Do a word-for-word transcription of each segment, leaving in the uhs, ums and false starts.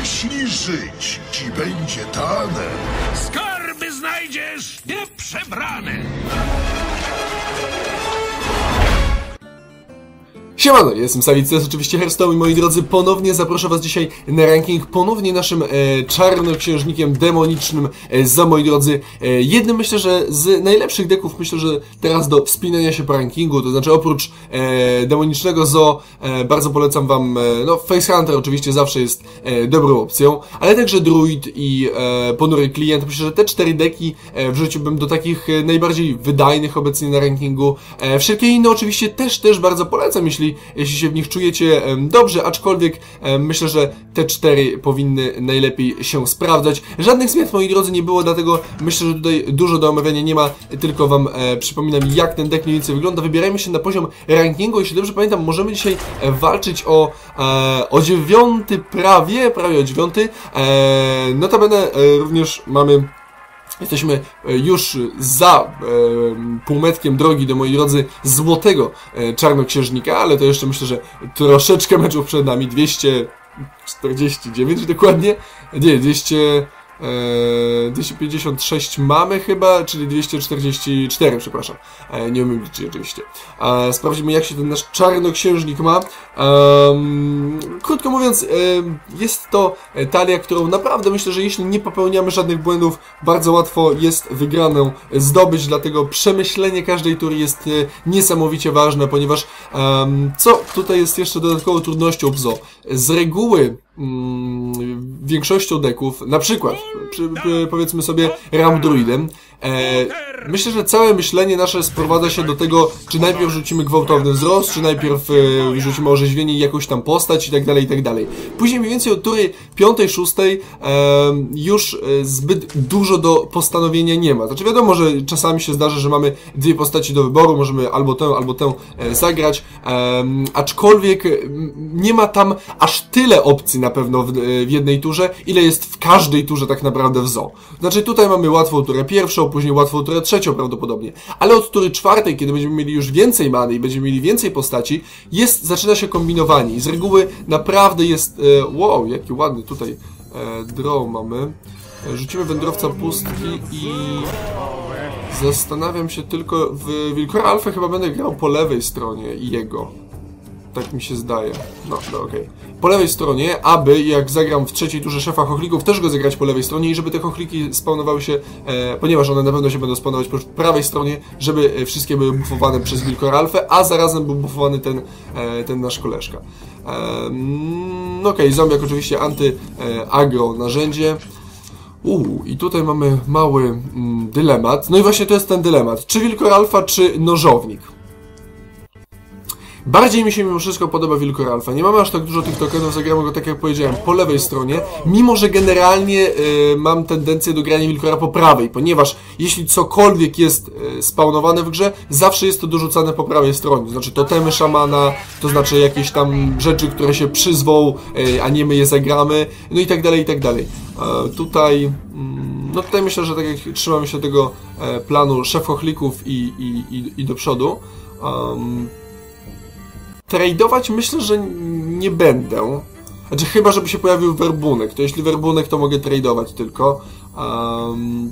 Jeśli żyć ci będzie dane, Skarby znajdziesz nieprzebrane. Siemano, jestem Sawicz, to jest oczywiście Hearthstone i moi drodzy, ponownie zaproszę was dzisiaj na ranking, ponownie naszym e, czarnoksiężnikiem demonicznym e, za, moi drodzy, e, jednym myślę, że z najlepszych deków, myślę, że teraz do wspinania się po rankingu, to znaczy oprócz e, demonicznego Zo, e, bardzo polecam wam, e, no Face Hunter oczywiście zawsze jest e, dobrą opcją, ale także Druid i e, Ponury Klient, myślę, że te cztery deki e, wrzuciłbym do takich e, najbardziej wydajnych obecnie na rankingu, e, wszelkie inne oczywiście też, też bardzo polecam, jeśli Jeśli się w nich czujecie dobrze, aczkolwiek myślę, że te cztery powinny najlepiej się sprawdzać. Żadnych zmian, moi drodzy, nie było, dlatego myślę, że tutaj dużo do omawiania nie ma, tylko wam e, przypominam, jak ten deck mniej więcej wygląda. Wybierajmy się na poziom rankingu, jeśli dobrze pamiętam, możemy dzisiaj walczyć o, e, o dziewiąty prawie, prawie o dziewiąty. E, notabene e, również mamy... Jesteśmy już za e, półmetkiem drogi do, moi drodzy, złotego e, czarnoksiężnika, ale to jeszcze myślę, że troszeczkę meczów przed nami. dwieście czterdzieści dziewięć dokładnie? Nie, dwieście... Eee, dwieście pięćdziesiąt sześć mamy chyba, czyli dwieście czterdzieści cztery, przepraszam. Eee, nie umiem liczyć oczywiście. Eee, sprawdzimy, jak się ten nasz czarnoksiężnik ma. Eee, krótko mówiąc, eee, jest to talia, którą naprawdę myślę, że jeśli nie popełniamy żadnych błędów, bardzo łatwo jest wygraną zdobyć, dlatego przemyślenie każdej tury jest e, niesamowicie ważne, ponieważ eee, co tutaj jest jeszcze dodatkową trudnością w Zo? Z reguły mm, większością deków, na przykład Przy, przy, powiedzmy sobie Ram Druidem. E, myślę, że całe myślenie nasze sprowadza się do tego, czy najpierw rzucimy gwałtowny wzrost, czy najpierw e, rzucimy orzeźwienie i jakąś tam postać i tak dalej, i tak dalej. Później mniej więcej od tury piątej, szóstej e, już e, zbyt dużo do postanowienia nie ma. Znaczy wiadomo, że czasami się zdarzy, że mamy dwie postaci do wyboru, możemy albo tę, albo tę e, zagrać, e, aczkolwiek nie ma tam aż tyle opcji na pewno w, w jednej turze, ile jest w każdej turze tak naprawdę w Zo. Znaczy tutaj mamy łatwą turę pierwszą, później łatwą turę trzecią prawdopodobnie, ale od tury czwartej, kiedy będziemy mieli już więcej many i będziemy mieli więcej postaci, jest, zaczyna się kombinowanie i z reguły naprawdę jest, e, wow, jaki ładny tutaj e, draw mamy. E, rzucimy wędrowca pustki i zastanawiam się tylko, w Wilkora Alfę chyba będę grał po lewej stronie i jego. Tak mi się zdaje. No, no okej. Okay. Po lewej stronie, aby jak zagram w trzeciej turze szefa chochlików, też go zagrać po lewej stronie i żeby te chochliki spawnowały się, e, ponieważ one na pewno się będą spawnować po prawej stronie, żeby e, wszystkie były buffowane przez Wilkora Alfę, a zarazem był buffowany ten, e, ten nasz koleżka. E, mm, okej, okay, zombiak oczywiście anty-agro e, narzędzie. Uuu, i tutaj mamy mały mm, dylemat. No i właśnie to jest ten dylemat. Czy Wilkor Alfa, czy nożownik? Bardziej mi się mimo wszystko podoba Wilkor Alfa. Nie mamy aż tak dużo tych tokenów, zagramy go tak jak powiedziałem po lewej stronie, mimo że generalnie yy, mam tendencję do grania Wilkora po prawej, ponieważ jeśli cokolwiek jest yy, spawnowane w grze, zawsze jest to dorzucane po prawej stronie. To znaczy totemy szamana, to znaczy jakieś tam rzeczy, które się przyzwą, yy, a nie my je zagramy, no i tak dalej, i tak dalej. Yy, tutaj... Yy, no tutaj myślę, że tak jak trzymamy się tego yy, planu szef chochlików i, i, i, i do przodu, yy, tradeować myślę, że nie będę. Znaczy chyba, żeby się pojawił werbunek. To jeśli werbunek, to mogę tradeować tylko. Um...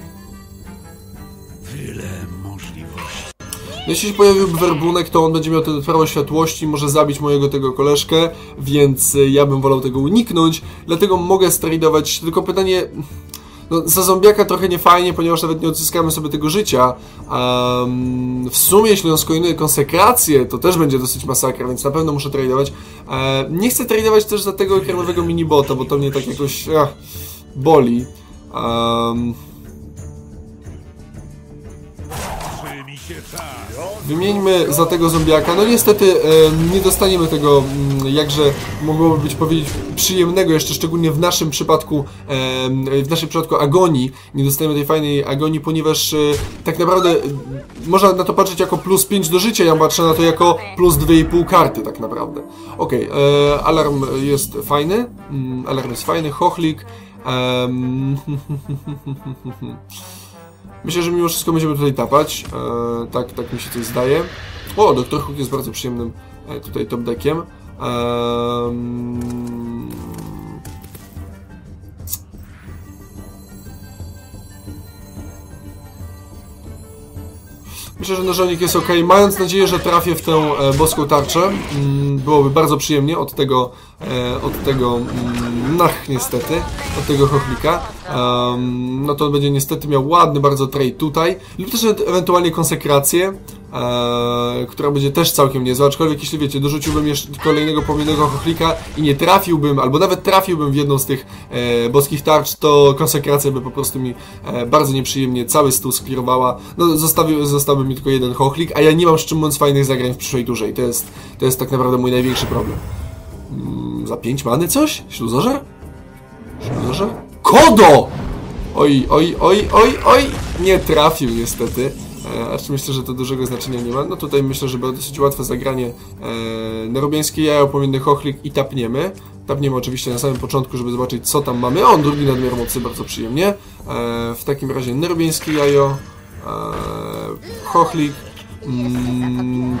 Tyle możliwości. Jeśli się pojawiłby werbunek, to on będzie miał ten prawo światłości, może zabić mojego tego koleżkę, więc ja bym wolał tego uniknąć. Dlatego mogę stradować. Tylko pytanie... No, za zombiaka trochę nie fajnie, ponieważ nawet nie odzyskamy sobie tego życia. Um, w sumie, jeśli on skoinuje konsekrację, to też będzie dosyć masakra, więc na pewno muszę tradować. Um, nie chcę tradować też za tego ekranowego minibota, bo to mnie tak jakoś ach, boli. Um, Wymieńmy za tego zombiaka. No niestety e, nie dostaniemy tego, m, jakże mogłoby być powiedzieć, przyjemnego, jeszcze szczególnie w naszym przypadku, e, w naszym przypadku agonii. Nie dostajemy tej fajnej agonii, ponieważ e, tak naprawdę e, można na to patrzeć jako plus pięć do życia, ja patrzę na to jako plus dwie i pół karty tak naprawdę. Okej, okay, alarm jest fajny, mm, alarm jest fajny, chochlik. Um, Myślę, że mimo wszystko będziemy tutaj tapać. E, tak, tak mi się coś zdaje. O, doktor Hook jest bardzo przyjemnym e, tutaj top deckiem. E, Myślę, że nożownik jest ok. Mając nadzieję, że trafię w tę e, boską tarczę, mm, byłoby bardzo przyjemnie od tego, e, od tego, mm, nach niestety, od tego chochlika. Um, no to on będzie niestety miał ładny bardzo trade tutaj, lub też ewentualnie konsekrację, e, która będzie też całkiem niezła, aczkolwiek jeśli wiecie, dorzuciłbym jeszcze kolejnego pomiennego chochlika i nie trafiłbym, albo nawet trafiłbym w jedną z tych e, boskich tarcz, to konsekracja by po prostu mi e, bardzo nieprzyjemnie cały stół sklirowała. No zostawił, zostałby mi tylko jeden chochlik, a ja nie mam szczerze mówiąc fajnych zagrań w przyszłej turze i to jest, to jest tak naprawdę mój największy problem. Mm, za pięć many coś? Śluzożer? Śluzożer? Kodo! Oj, oj, oj, oj, oj! Nie trafił niestety. E, aż myślę, że to dużego znaczenia nie ma. No tutaj myślę, że będzie dosyć łatwe zagranie. E, Nerobieńskie jajo, pomienny chochlik i tapniemy. Tapniemy oczywiście na samym początku, żeby zobaczyć co tam mamy. O, drugi nadmiar mocy, bardzo przyjemnie. E, w takim razie nerobieńskie jajo, e, chochlik. Mm.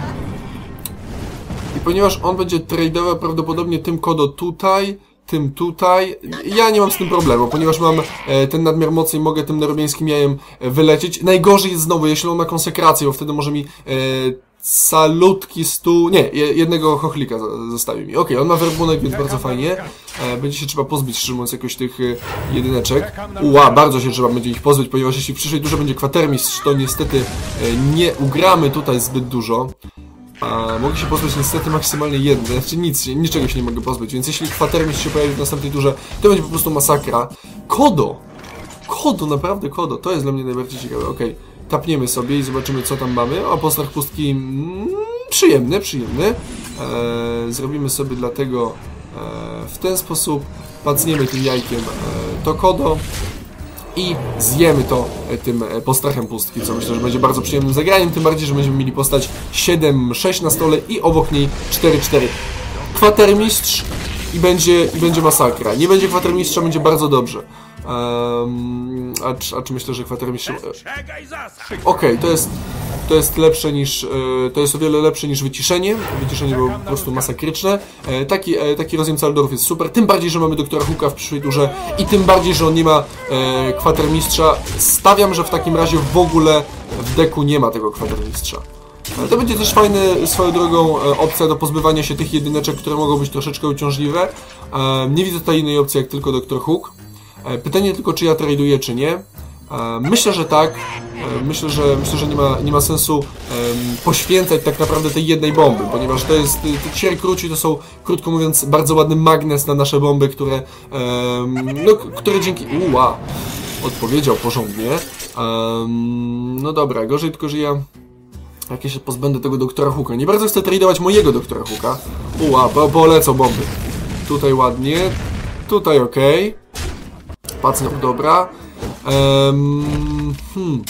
I ponieważ on będzie tradeował prawdopodobnie tym kodo tutaj, tym tutaj, ja nie mam z tym problemu, ponieważ mam e, ten nadmiar mocy i mogę tym nerobieńskim jajem wylecieć. Najgorzej jest znowu, jeśli on ma konsekrację, bo wtedy może mi e, salutki stół, nie, jednego chochlika zostawi mi. Okej, okay, on ma werbunek, więc bardzo fajnie. E, będzie się trzeba pozbyć, szczerze mówiąc, jakoś tych e, jedyneczek. Ua, bardzo się trzeba będzie ich pozbyć, ponieważ jeśli w przyszłej turze będzie kwatermistrz, to niestety e, nie ugramy tutaj zbyt dużo. A mogę się pozbyć niestety maksymalnie jedne, znaczy nic, niczego się nie mogę pozbyć, więc jeśli kwatermistrz się pojawi w następnej turze, to będzie po prostu masakra. Kodo! Kodo, naprawdę kodo, to jest dla mnie najbardziej ciekawe, okej. Okay. Tapniemy sobie i zobaczymy co tam mamy. O, postrach pustki, mm, przyjemny, przyjemny. Eee, zrobimy sobie dlatego e, w ten sposób, pacniemy tym jajkiem e, to kodo. I zjemy to tym postrachem pustki, co myślę, że będzie bardzo przyjemnym zagraniem, tym bardziej, że będziemy mieli postać siedem sześć na stole i obok niej cztery cztery. Kwatermistrz i będzie, i będzie masakra. Nie będzie kwatermistrza, będzie bardzo dobrze. Um, a, czy, a czy myślę, że kwatermistrz... Okej, okay, to jest... To jest lepsze niż, to jest o wiele lepsze niż wyciszenie. Wyciszenie było po prostu masakryczne. Taki, taki rozjem Caldorów jest super. Tym bardziej, że mamy doktora Hooka w przyszłej turze i tym bardziej, że on nie ma e, kwatermistrza. Stawiam, że w takim razie w ogóle w deku nie ma tego kwatermistrza. Ale to będzie też fajny, swoją drogą, opcja do pozbywania się tych jedyneczek, które mogą być troszeczkę uciążliwe. E, nie widzę tutaj innej opcji jak tylko doktor Hook. E, pytanie tylko, czy ja traduję, czy nie. Myślę, że tak. Myślę, że, myślę, że nie ma, nie ma sensu um, poświęcać tak naprawdę tej jednej bomby, ponieważ to jest, te cztery kruci to są, krótko mówiąc, bardzo ładny magnes na nasze bomby, które, um, no, które dzięki... Uła! Odpowiedział porządnie. Um, no dobra, gorzej tylko, że ja... Jak ja się pozbędę tego doktora Hooka. Nie bardzo chcę tradować mojego doktora Hooka. Uła, po, polecą bomby. Tutaj ładnie. Tutaj ok. Pacnął, dobra. Um, hmm.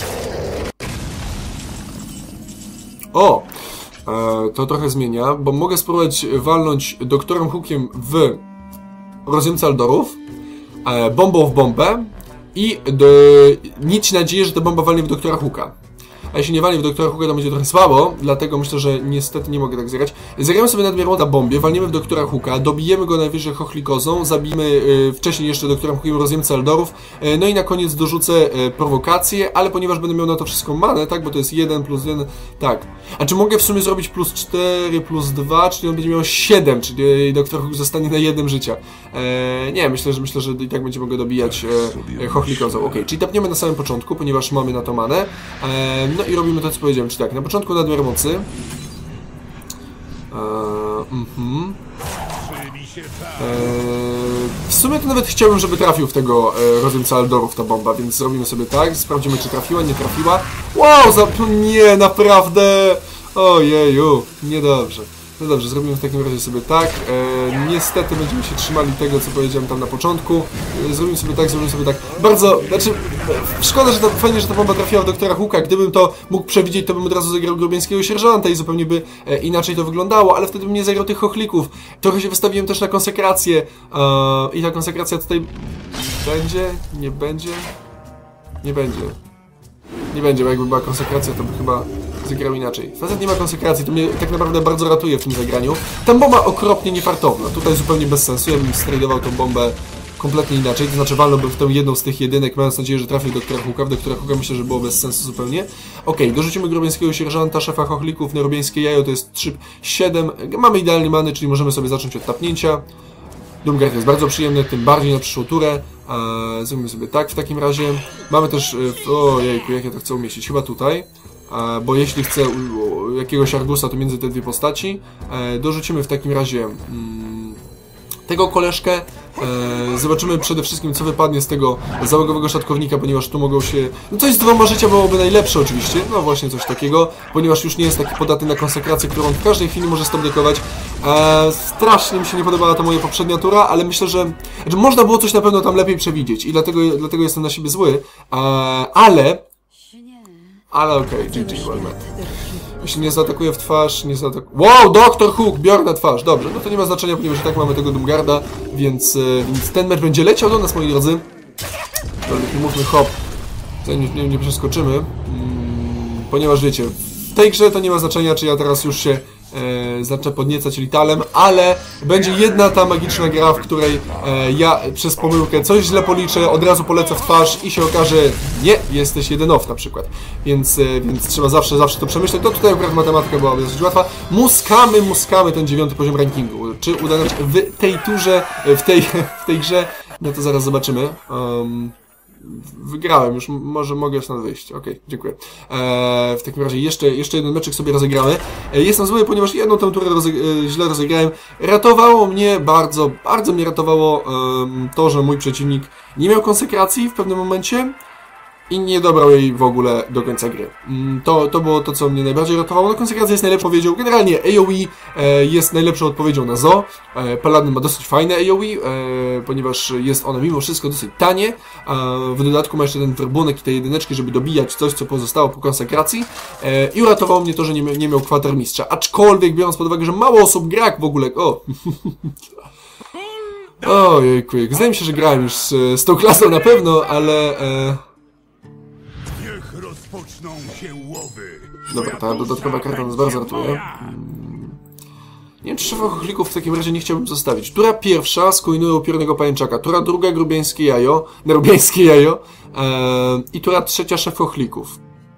O! E, to trochę zmienia, bo mogę spróbować walnąć doktorem Hookiem w rozjem Caldorów, e, bombą w bombę i do, mieć nadzieję, że ta bomba walnie w doktora Hooka. A jeśli nie walnie w doktora Hooka, to będzie trochę słabo, dlatego myślę, że niestety nie mogę tak zagrać. Zagramy sobie nadmiar na bombie, walniemy w doktora Hooka, dobijemy go najwyżej chochlikozą, zabijemy y, wcześniej jeszcze doktorem Hookiem rozjem Caldorów, y, no i na koniec dorzucę y, prowokację, ale ponieważ będę miał na to wszystko manę, tak, bo to jest jeden plus jeden, tak. A czy mogę w sumie zrobić plus cztery, plus dwa, czyli on będzie miał siedem, czyli doktor Hook zostanie na jednym życia. E, nie, myślę, że myślę, że i tak będzie mogę dobijać e, chochlikozą. Ok, czyli tapniemy na samym początku, ponieważ mamy na to manę. E, No i robimy to, co powiedziałem, czyli tak, na początku nadmiar mocy. Eee, mm-hmm. eee, w sumie to nawet chciałbym, żeby trafił w tego e, rozjem Caldorów ta bomba, więc zrobimy sobie tak, sprawdzimy, czy trafiła, nie trafiła. Wow, za... nie, naprawdę! Ojeju, niedobrze. No dobrze, zrobimy w takim razie sobie tak. E, niestety będziemy się trzymali tego, co powiedziałem tam na początku. E, zrobimy sobie tak, zrobimy sobie tak. Bardzo, znaczy, e, szkoda, że to, fajnie, że ta bomba trafiła w doktora Hooka. Gdybym to mógł przewidzieć, to bym od razu zagrał grubieńskiego sierżanta i zupełnie by e, inaczej to wyglądało, ale wtedy bym nie zagrał tych chochlików. Trochę się wystawiłem też na konsekrację. E, I ta konsekracja tutaj będzie? Nie będzie? Nie będzie. Nie będzie, bo jakby była konsekracja, to by chyba zagrał inaczej. Facet nie ma konsekracji, to mnie tak naprawdę bardzo ratuje w tym zagraniu. Ta bomba okropnie niefartowna, tutaj zupełnie bez sensu, ja bym stradował tą bombę kompletnie inaczej, to znaczy walnąłbym w tę jedną z tych jedynek, mając nadzieję, że trafię do doktora Hooka, w doktora Hooka myślę, że było bez sensu zupełnie. Okej, okay, dorzucimy grubieńskiego sierżanta, szefa chochlików, nerobieńskie jajo, to jest trzy siedem, mamy idealnie many, czyli możemy sobie zacząć od tapnięcia. Doomguard jest bardzo przyjemny, tym bardziej na przyszłą turę. Eee, zrobimy sobie tak w takim razie. Mamy też... E, ojejku, jak ja to chcę umieścić? Chyba tutaj. E, bo jeśli chcę u, u, jakiegoś Argusa, to między te dwie postaci. E, dorzucimy w takim razie mm, tego koleżkę. E, zobaczymy przede wszystkim, co wypadnie z tego załogowego szatkownika, ponieważ tu mogą się... No coś z dwoma życia byłoby najlepsze oczywiście. No właśnie coś takiego, ponieważ już nie jest taki podatny na konsekrację, którą w każdej chwili może stopdekować. E, strasznie mi się nie podobała ta moja poprzednia tura, ale myślę, że, że można było coś na pewno tam lepiej przewidzieć i dlatego, dlatego jestem na siebie zły, e, ale ale okej, okay, G G, Walmet. Jeśli nie zaatakuje w twarz, nie zaatakuje... Wow, doktor Hook, biorę na twarz, dobrze, no to nie ma znaczenia, ponieważ i tak mamy tego Doomguarda, więc, e, więc ten mecz będzie leciał do nas, moi drodzy. Dobra, nie mówmy hop, tutaj nie, nie, nie przeskoczymy, hmm, ponieważ wiecie, w tej grze to nie ma znaczenia, czy ja teraz już się E, zacznę podniecać Litalem, ale będzie jedna ta magiczna gra, w której e, ja przez pomyłkę coś źle policzę, od razu polecę w twarz i się okaże, nie, jesteś jeden off na przykład. Więc, e, więc trzeba zawsze, zawsze to przemyśleć. To tutaj akurat matematyka byłaby dosyć łatwa. Muskamy, muskamy ten dziewiąty poziom rankingu. Czy uda nam się w tej turze, w tej, w tej grze? No to zaraz zobaczymy. Um, Wygrałem, już może mogę stąd wyjść. Okej, okay, dziękuję. Eee, w takim razie jeszcze, jeszcze jeden meczek sobie rozegramy. Eee, jestem zły, ponieważ jedną tę turę roze e, źle rozegrałem. Ratowało mnie bardzo, bardzo mnie ratowało e, to, że mój przeciwnik nie miał konsekracji w pewnym momencie i nie dobrał jej w ogóle do końca gry. To, to było to, co mnie najbardziej ratowało. No, konsekracja jest najlepszą odpowiedzią. Generalnie A O E e, jest najlepszą odpowiedzią na Zo. E, Paladin ma dosyć fajne A O E, e, ponieważ jest ono mimo wszystko dosyć tanie. E, w dodatku ma jeszcze ten werbunek i te jedyneczki, żeby dobijać coś, co pozostało po konsekracji. E, I uratowało mnie to, że nie, nie miał kwatermistrza. Aczkolwiek, biorąc pod uwagę, że mało osób gra w ogóle... O! Ojejku, zdaje mi się, że grałem już z, z tą klasą na pewno, ale... E... Rozpoczną się łowy. Dobra, ta dodatkowa karta nas bardzo ratuje. Hmm. Nie wiem, czy szefa chochlików w takim razie nie chciałbym zostawić. Tura pierwsza skoinuje upiornego pajęczaka. Tura druga grubieńskie jajo. Nerubieńskie jajo. Eee, I tura trzecia szef chochlików.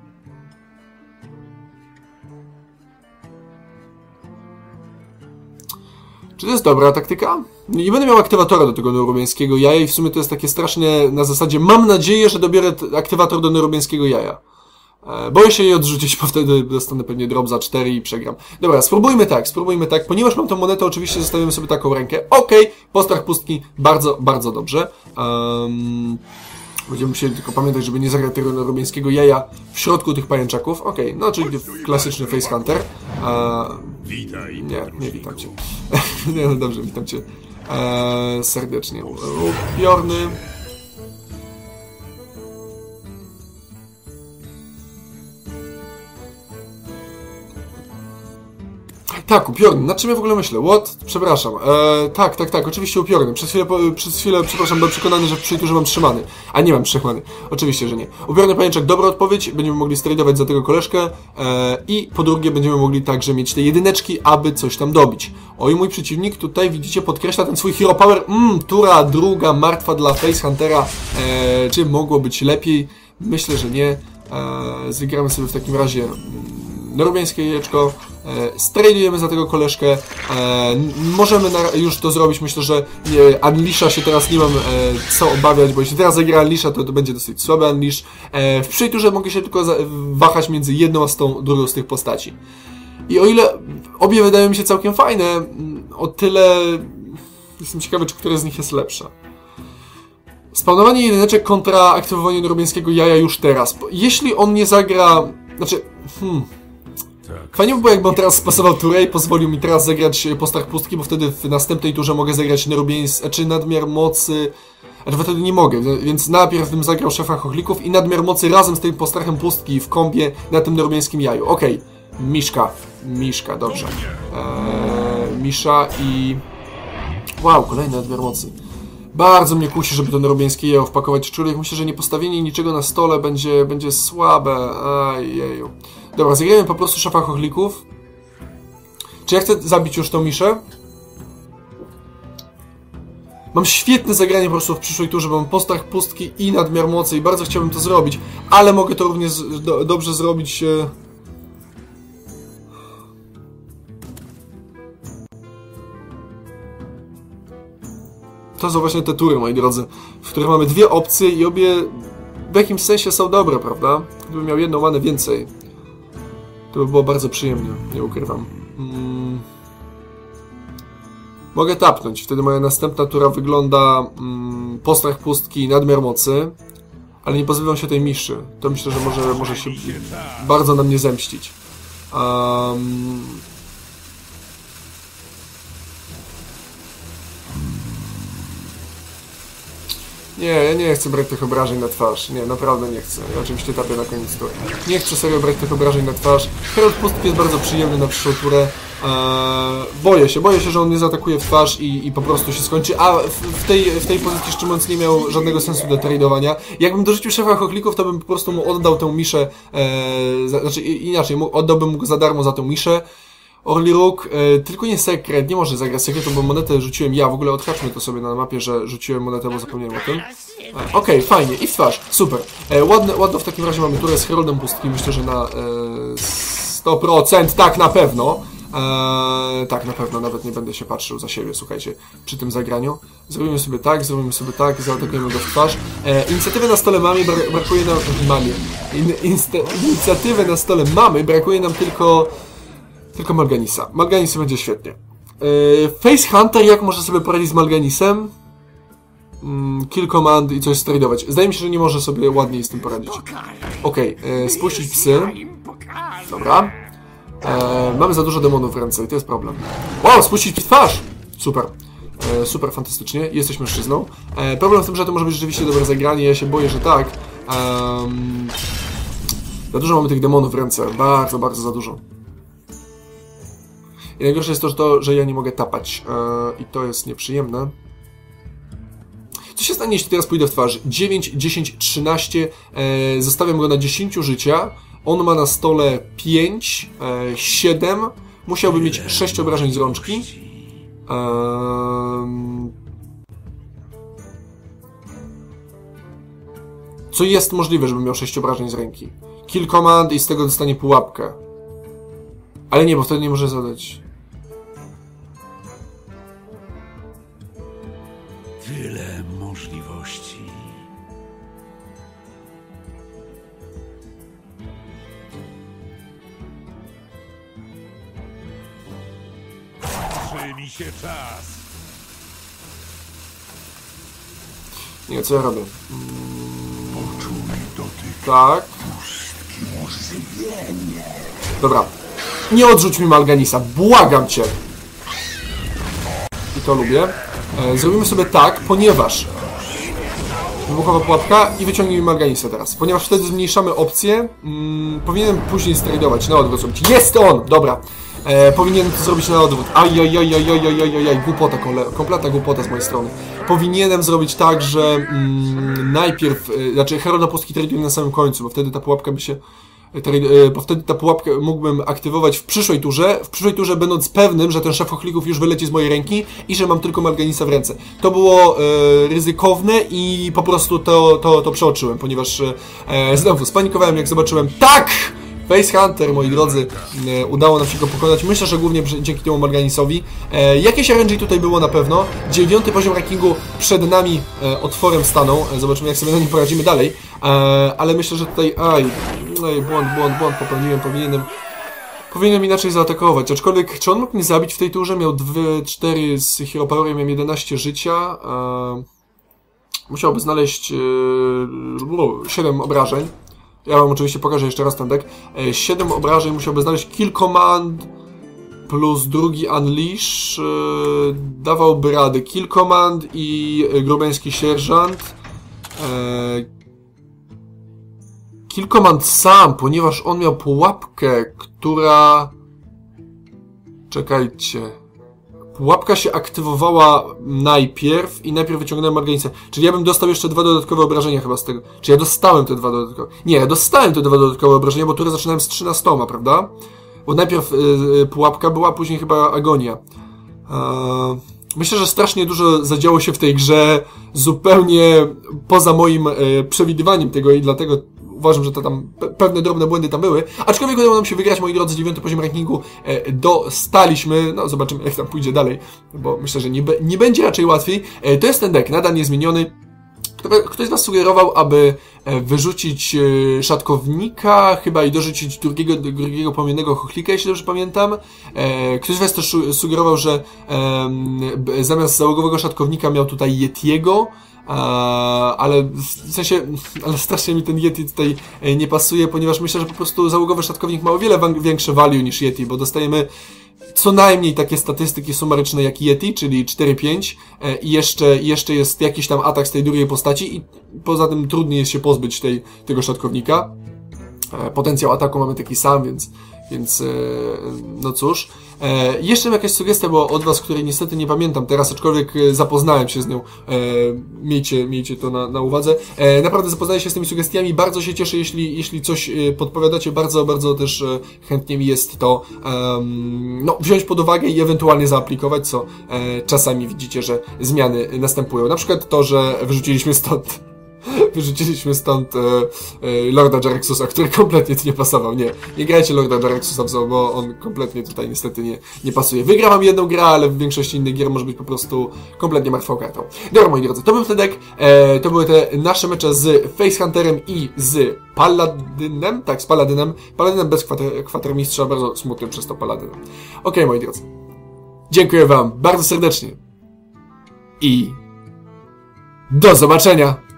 Czy to jest dobra taktyka? Nie będę miał aktywatora do tego nerubieńskiego jaja i w sumie to jest takie straszne na zasadzie mam nadzieję, że dobiorę aktywator do nerubieńskiego jaja. E, boję się jej odrzucić, bo wtedy dostanę pewnie drop za cztery i przegram. Dobra, spróbujmy tak, spróbujmy tak. Ponieważ mam tą monetę, oczywiście zostawimy sobie taką rękę. Okej, okay, postrach pustki, bardzo, bardzo dobrze. Um, będziemy musieli tylko pamiętać, żeby nie zagrać tego nerubieńskiego jaja w środku tych pajęczaków. Okej, okay, no czyli klasyczny facehunter. Eee, nie, nie witam cię. Nie, no dobrze, witam cię eee, serdecznie. Upiorny. Tak, upiorny. Nad czym ja w ogóle myślę? What? Przepraszam. Eee, tak, tak, tak, oczywiście upiorny. Przez chwilę, przez chwilę, przepraszam, byłem przekonany, że w przyjturze mam trzymany. A nie mam trzech many. Oczywiście, że nie. Upiorny pajęczak, dobra odpowiedź. Będziemy mogli stradować za tego koleżkę. Eee, I po drugie będziemy mogli także mieć te jedyneczki, aby coś tam dobić. Oj, mój przeciwnik tutaj, widzicie, podkreśla ten swój hero power. Mmm, tura druga, martwa dla facehuntera. Eee, czy mogło być lepiej? Myślę, że nie. Eee, Zagramy sobie w takim razie... Nerubieńskie jajeczko, e, stradujemy za tego koleżkę, e, możemy na, już to zrobić, myślę, że e, Unleasha się teraz nie mam e, co obawiać, bo jeśli teraz zagra Unleasha, to to będzie dosyć słaby Unleash. E, w przyjturze mogę się tylko za, wahać między jedną a z tą drugą z tych postaci. I o ile obie wydają mi się całkiem fajne, o tyle jestem ciekawy, czy która z nich jest lepsza. Spawnowanie jedyneczek kontra aktywowanie nerubieńskiego jaja już teraz. Jeśli on nie zagra... Znaczy... Hmm... Fajnie by było, jakby on teraz spasował turę i pozwolił mi teraz zagrać postrach pustki, bo wtedy w następnej turze mogę zagrać nerubieńs... czy nadmiar mocy... Ale wtedy nie mogę, więc najpierw bym zagrał szefa chochlików i nadmiar mocy razem z tym postrachem pustki w kombie na tym nerubieńskim jaju. Okej, okay. Miszka. Miszka, dobrze. Eee, Misza i... Wow, kolejny nadmiar mocy. Bardzo mnie kusi, żeby to nerubieńskie jajo wpakować w czurek. Myślę, że nie postawienie niczego na stole będzie, będzie słabe. Ajeju. Dobra, zagrajmy po prostu szefa chochlików. Czy ja chcę zabić już tą miszę? Mam świetne zagranie po prostu w przyszłej turze, bo mam postrach pustki i nadmiar mocy i bardzo chciałbym to zrobić, ale mogę to również do, dobrze zrobić... E... To są właśnie te tury, moi drodzy, w których mamy dwie opcje i obie w jakimś sensie są dobre, prawda? Gdybym miał jedną manę więcej, to by było bardzo przyjemnie, nie ukrywam. Mm. Mogę tapnąć, wtedy moja następna tura wygląda mm, postrach pustki i nadmiar mocy, ale nie pozbywam się tej miszy. To myślę, że może, może się bardzo na mnie zemścić. Um... Nie, ja nie chcę brać tych obrażeń na twarz. Nie, naprawdę nie chcę. Ja oczywiście tapię na koniec tury. Nie chcę serio brać tych obrażeń na twarz. Herald Pustki jest bardzo przyjemny na przyszłą turę. Eee, boję się, boję się, że on nie zaatakuje w twarz i, i po prostu się skończy. A w, w, tej, w tej pozycji, szczerze mówiąc, nie miał żadnego sensu do tradowania. Jakbym dorzucił szefa chochlików, to bym po prostu mu oddał tę miszę. Eee, za, znaczy inaczej, mu, oddałbym mu go za darmo za tę miszę. Orli Róg, e, tylko nie sekret, nie może zagrać sekretu, bo monetę rzuciłem ja, w ogóle odhaczmy to sobie na mapie, że rzuciłem monetę, bo zapomniałem o tym. E, Okej, okay, fajnie, i w twarz, super. E, ładne, ładno w takim razie mamy turę z Heroldem Pustki, myślę, że na e, sto procent, tak, na pewno. E, tak, na pewno, nawet nie będę się patrzył za siebie, słuchajcie, przy tym zagraniu. Zrobimy sobie tak, zrobimy sobie tak, zaatakujemy go w twarz. E, inicjatywę na stole mamy, bra brakuje nam... Mamy. In, inicjatywę na stole mamy, brakuje nam tylko... Tylko Malganisa. Malganis będzie świetnie. Yy, Face Hunter, jak może sobie poradzić z Malganisem? Yy, kill command i coś stradować. Zdaje mi się, że nie może sobie ładniej z tym poradzić. Okej, okay, yy, spuścić psy. Dobra. Yy, mamy za dużo demonów w ręce i to jest problem. Wow, spuścić twarz! Super. Yy, super, fantastycznie. Jesteś mężczyzną. Yy, problem w tym, że to może być rzeczywiście dobre zagranie. Ja się boję, że tak. Yy, za dużo mamy tych demonów w ręce. Bardzo, bardzo za dużo. I najgorsze jest to, to, że ja nie mogę tapać. Yy, I to jest nieprzyjemne. Co się stanie, jeśli teraz pójdę w twarz? dziewięć, dziesięć, trzynaście. Yy, zostawiam go na dziesięć życia. On ma na stole pięć, yy, siedem. Musiałby mieć sześć obrażeń z rączki. Yy... Co jest możliwe, żebym miał sześć obrażeń z ręki. Kill command i z tego dostanie pułapkę. Ale nie, bo wtedy nie może zadać. Tyle możliwości. Kończy mi się czas. Nie, co ja robię? Poczuj dotyk Tak. pustki usypienie. Dobra. Nie odrzuć mi Malganisa, błagam cię. I to lubię. E, zrobimy sobie tak, ponieważ... Wybuchowa pułapka i wyciągnij mi Malganisa teraz. Ponieważ wtedy zmniejszamy opcje, mm, powinienem później stradować, na odwrót zrobić. Jest on! Dobra. E, powinienem to zrobić na odwrót. Ajajajajajajajajaj, głupota, kompletna głupota z mojej strony. Powinienem zrobić tak, że mm, najpierw, e, znaczy Herolda Pustki traduję na samym końcu, bo wtedy ta pułapka by się... Bo wtedy ta pułapkę mógłbym aktywować w przyszłej turze, w przyszłej turze będąc pewnym, że ten szef chochlików już wyleci z mojej ręki i że mam tylko Malganisa w ręce. To było e, ryzykowne i po prostu to, to, to przeoczyłem, ponieważ e, znowu spanikowałem, jak zobaczyłem tak! Face Hunter, moi drodzy, e, udało nam się go pokonać. Myślę, że głównie dzięki temu Malganisowi. E, jakieś R N G tutaj było na pewno. Dziewiąty poziom rankingu przed nami e, otworem stanął. E, zobaczymy, jak sobie na nim poradzimy dalej. E, ale myślę, że tutaj... Aj, aj, błąd, błąd, błąd popełniłem. Powinienem... Powinienem inaczej zaatakować. Aczkolwiek, czy on mógł mnie zabić w tej turze? Miał dwa, cztery z Hero Power, miałem jedenaście życia. E, musiałby znaleźć e, siedem obrażeń. Ja wam oczywiście pokażę jeszcze raz ten deck. siedem obrażeń musiałby znaleźć. Kill Command plus drugi Unleash yy, dawałby radę. Kill Command i grubeński sierżant. Yy, Kill Command sam, ponieważ on miał pułapkę, która... Czekajcie... Pułapka się aktywowała najpierw i najpierw wyciągnąłem Malganisa. Czyli ja bym dostał jeszcze dwa dodatkowe obrażenia chyba z tego. Czy ja dostałem te dwa dodatkowe? Nie, ja dostałem te dwa dodatkowe obrażenia, bo turę zaczynałem z trzynastoma, prawda? Bo najpierw yy, pułapka była, później chyba agonia. Eee, myślę, że strasznie dużo zadziało się w tej grze zupełnie poza moim e, przewidywaniem tego i dlatego uważam, że to tam pe pewne drobne błędy tam były. Aczkolwiek udało nam się wygrać, moi drodzy, dziewiąty poziom rankingu e, dostaliśmy. No, zobaczymy, jak tam pójdzie dalej, bo myślę, że nie, be nie będzie raczej łatwiej. E, to jest ten deck, nadal niezmieniony. Ktoś z was sugerował, aby wyrzucić szatkownika, chyba i dorzucić drugiego, drugiego płomiennego chochlika, jeśli dobrze pamiętam. Ktoś z was też sugerował, że zamiast załogowego szatkownika miał tutaj Yetiego, ale w sensie, ale strasznie mi ten Yeti tutaj nie pasuje, ponieważ myślę, że po prostu załogowy szatkownik ma o wiele większe value niż Yeti, bo dostajemy co najmniej takie statystyki sumaryczne jak Yeti, czyli cztery pięć i jeszcze, jeszcze jest jakiś tam atak z tej drugiej postaci i poza tym trudniej jest się pozbyć tej, tego szatkownika. Potencjał ataku mamy taki sam, więc, więc no cóż. Jeszcze mam jakaś sugestia była od was, której niestety nie pamiętam teraz, aczkolwiek zapoznałem się z nią. Miejcie, miejcie to na, na uwadze. Naprawdę zapoznaję się z tymi sugestiami. Bardzo się cieszę, jeśli, jeśli coś podpowiadacie. Bardzo, bardzo też chętnie mi jest to um, no, wziąć pod uwagę i ewentualnie zaaplikować, co czasami widzicie, że zmiany następują. Na przykład to, że wyrzuciliśmy stąd Wyrzuciliśmy stąd e, e, Lorda Jaraxusa, który kompletnie tu nie pasował. Nie, nie grajcie Lorda Jaraxusa, bo on kompletnie tutaj niestety nie, nie pasuje. Wygrałam jedną grę, ale w większości innych gier może być po prostu kompletnie martwą kartą. Dobra, moi drodzy, to był ten deck. E, to były te nasze mecze z Facehunterem i z Paladynem. Tak, z Paladynem. Paladynem bez kwater, kwatermistrza, bardzo smutnym przez to Paladynem. Ok, moi drodzy. Dziękuję wam bardzo serdecznie. I do zobaczenia!